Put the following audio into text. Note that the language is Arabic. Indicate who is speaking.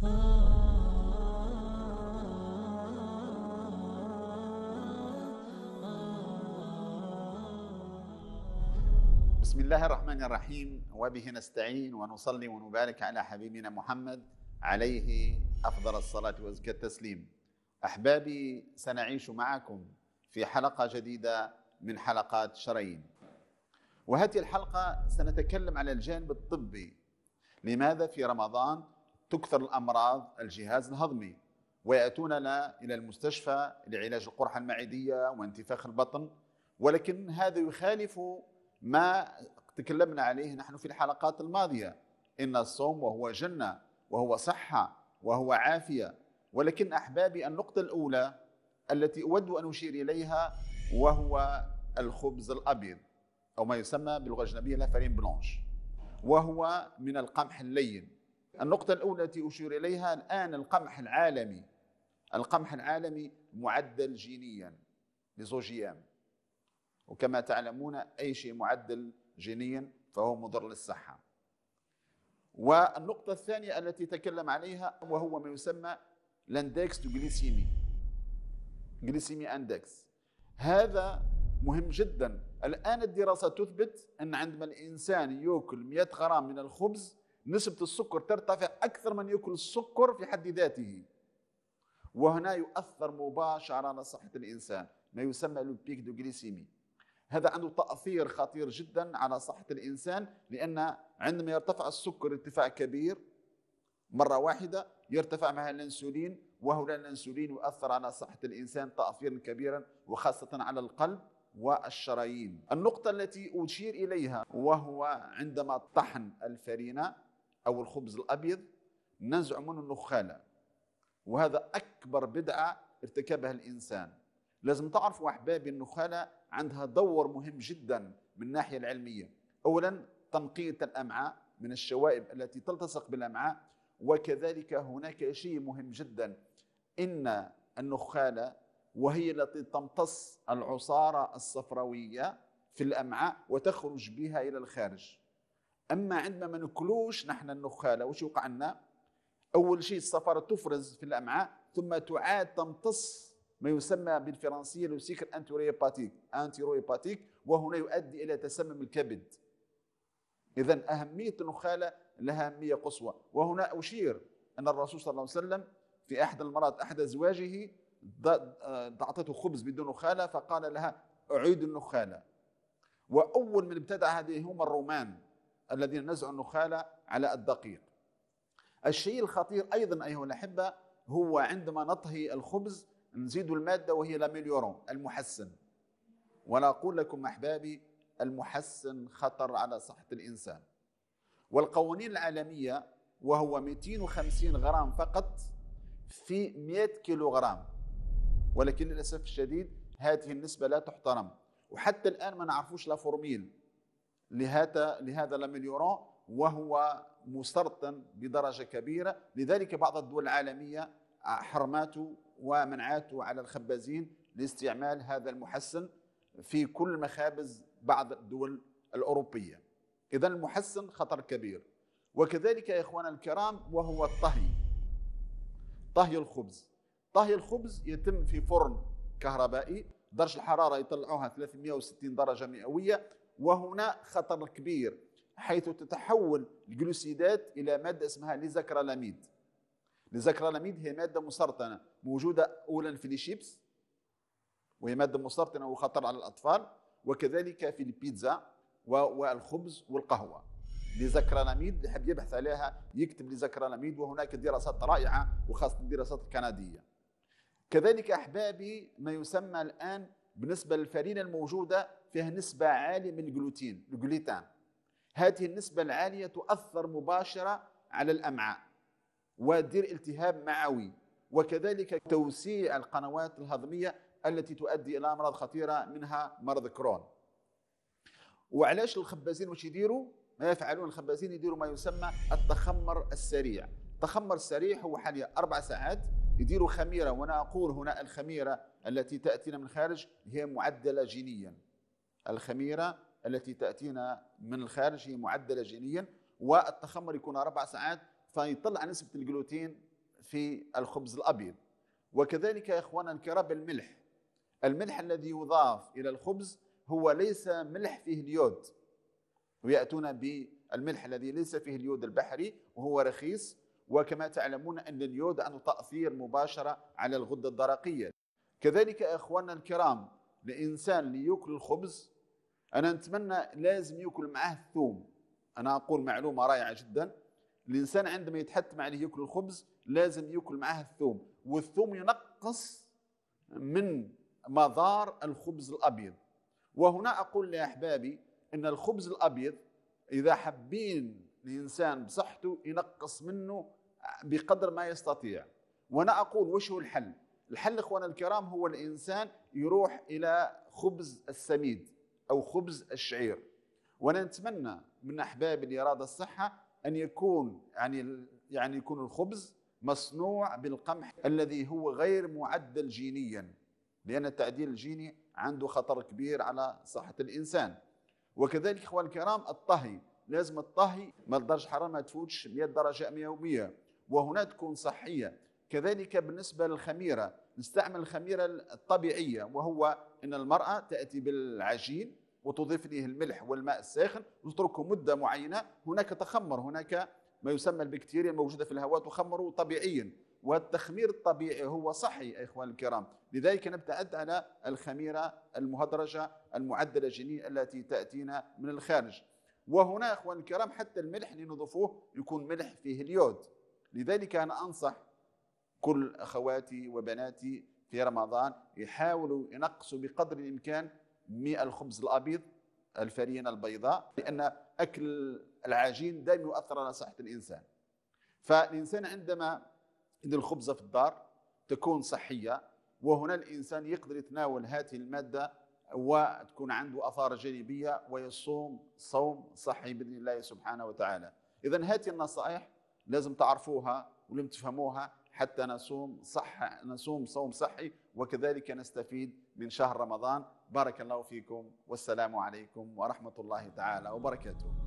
Speaker 1: بسم الله الرحمن الرحيم، وبه نستعين ونصلي ونبارك على حبيبنا محمد عليه أفضل الصلاة وأزكى التسليم. أحبابي، سنعيش معكم في حلقة جديدة من حلقات شرايين، وهذه الحلقة سنتكلم على الجانب الطبي. لماذا في رمضان تكثر الأمراض الجهاز الهضمي ويأتوننا إلى المستشفى لعلاج القرحة المعدية وانتفاخ البطن، ولكن هذا يخالف ما تكلمنا عليه نحن في الحلقات الماضية. إن الصوم وهو جنة وهو صحة وهو عافية. ولكن أحبابي، النقطة الأولى التي أود أن أشير إليها وهو الخبز الأبيض، أو ما يسمى باللغة الأجنبية لا فارين بلانش، وهو من القمح اللين. النقطة الأولى التي أشير إليها الآن، القمح العالمي معدل جينيا لزوجيام، وكما تعلمون أي شيء معدل جينيا فهو مضر للصحة. والنقطة الثانية التي تكلم عليها وهو ما يسمى الاندكس دو جليسيمي اندكس. هذا مهم جدا. الآن الدراسة تثبت أن عندما الإنسان يأكل 100 غرام من الخبز نسبة السكر ترتفع أكثر من يأكل السكر في حد ذاته، وهنا يؤثر مباشرة على صحة الإنسان، ما يسمى البيك دو جليسيمي. هذا عنده تأثير خطير جدا على صحة الإنسان، لأن عندما يرتفع السكر ارتفاع كبير مرة واحدة يرتفع معها الأنسولين، وهنا الأنسولين يؤثر على صحة الإنسان تأثيرا كبيرا، وخاصة على القلب والشرايين. النقطة التي أشير إليها وهو عندما طحن الفرينة أو الخبز الأبيض ننزع منه النخالة، وهذا أكبر بدعة ارتكبها الإنسان. لازم تعرفوا أحبابي، النخالة عندها دور مهم جدا من الناحية العلمية. أولا تنقية الأمعاء من الشوائب التي تلتصق بالأمعاء، وكذلك هناك شيء مهم جدا، إن النخالة وهي التي تمتص العصارة الصفراوية في الأمعاء وتخرج بها إلى الخارج. أما عندما ما ناكلوش نحن النخالة، وش يوقع لنا؟ أول شيء الصفارة تفرز في الأمعاء، ثم تعاد تمتص ما يسمى بالفرنسية لو سيكل أنتيرويباتيك، وهنا يؤدي إلى تسمم الكبد. إذن أهمية النخالة لها أهمية قصوى. وهنا أشير أن الرسول صلى الله عليه وسلم في أحد المرات أحد أزواجه أعطته خبز بدون نخالة، فقال لها أعيد النخالة. وأول من ابتدع هذه هم الرومان الذين نزعوا النخالة على الدقيق. الشيء الخطير أيضا أيها الأحبة هو عندما نطهي الخبز نزيد المادة وهي لاميليورون، المحسن. ولا أقول لكم أحبابي، المحسن خطر على صحة الإنسان. والقوانين العالمية وهو 250 غرام فقط في 100 كيلوغرام، ولكن للأسف الشديد هذه النسبة لا تحترم، وحتى الآن ما نعرفوش لا فورميل لهذا لاميليورون، وهو مسرطن بدرجة كبيرة. لذلك بعض الدول العالمية حرماته ومنعاته على الخبازين لاستعمال هذا المحسن في كل مخابز بعض الدول الأوروبية. إذن المحسن خطر كبير. وكذلك يا إخوانا الكرام وهو الطهي. طهي الخبز يتم في فرن كهربائي، درجة الحرارة يطلعوها 360 درجة مئوية، وهنا خطر كبير حيث تتحول الجلوسيدات إلى مادة اسمها ليزاكرالاميد. ليزاكرالاميد هي مادة مسرطنة موجودة أولا في الشيبس، وهي مادة مسرطنة وخطر على الأطفال، وكذلك في البيتزا والخبز والقهوة. ليزاكرالاميد اللي حب يبحث عليها يكتب ليزاكرالاميد، وهناك دراسات رائعة وخاصة الدراسات الكندية. كذلك أحبابي ما يسمى الآن بالنسبة للفرينة الموجودة فيها نسبة عالية من الجلوتين. هذه النسبة العالية تؤثر مباشرة على الأمعاء ودير التهاب معوي، وكذلك توسيع القنوات الهضمية التي تؤدي إلى أمراض خطيرة منها مرض كرون. وعلاش الخبازين وش يديروا؟ ما يفعلون الخبازين يديروا ما يسمى التخمر السريع. التخمر السريع هو حاليا 4 ساعات يديروا خميرة، وأنا أقول هنا الخميرة التي تأتينا من الخارج هي معدلة جينيا. الخميرة التي تأتينا من الخارج هي معدلة جينيا، والتخمر يكون 4 ساعات، فيطلع نسبة الجلوتين في الخبز الأبيض. وكذلك يا إخوانا الكرام الملح، الملح الذي يضاف إلى الخبز هو ليس ملح فيه اليود، ويأتون بالملح الذي ليس فيه اليود البحري وهو رخيص. وكما تعلمون أن اليود عنده تأثير مباشرة على الغدة الدرقية. كذلك يا إخواننا الكرام الإنسان اللي يأكل الخبز أنا نتمنى لازم يأكل معه الثوم. أنا أقول معلومة رائعة جدا، الإنسان عندما يتحتم عليه يأكل الخبز لازم يأكل معه الثوم، والثوم ينقص من مضار الخبز الأبيض. وهنا أقول لأحبابي أن الخبز الأبيض إذا حابين الإنسان بصحته ينقص منه بقدر ما يستطيع. وأنا أقول وش هو الحل؟ الحل إخوانا الكرام هو الإنسان يروح إلى خبز السميد أو خبز الشعير. وأنا نتمنى من أحبابي اللي يراد الصحة أن يكون يعني يكون الخبز مصنوع بالقمح الذي هو غير معدل جينيا، لأن التعديل الجيني عنده خطر كبير على صحة الإنسان. وكذلك إخوان الكرام الطهي، لازم الطهي ما درجة حرارة ما تفوتش 100 درجة مئوية، وهنا تكون صحية. كذلك بالنسبة للخميرة نستعمل الخميرة الطبيعية، وهو أن المرأة تأتي بالعجين وتضيف إليه الملح والماء الساخن وتتركه مدة معينة. هناك تخمر، هناك ما يسمى البكتيريا الموجودة في الهواء تخمره طبيعيا، والتخمير الطبيعي هو صحي يا إخوان الكرام. لذلك نبتعد على الخميرة المهدرجة المعدلة جينيا التي تأتينا من الخارج. وهنا إخوان الكرام حتى الملح اللي نضيفوه يكون ملح فيه اليود. لذلك أنا أنصح كل أخواتي وبناتي في رمضان يحاولوا ينقصوا بقدر الإمكان من الخبز الأبيض، الفرينة البيضاء، لأن أكل العجين دائما يؤثر على صحة الإنسان. فالإنسان عندما يدير الخبزة في الدار تكون صحية، وهنا الإنسان يقدر يتناول هذه المادة وتكون عنده آثار جانبية ويصوم صوم صحي بإذن الله سبحانه وتعالى. إذن هذه النصائح لازم تعرفوها ولازم تفهموها حتى نصوم صوم صحي، وكذلك نستفيد من شهر رمضان. بارك الله فيكم، والسلام عليكم ورحمة الله تعالى وبركاته.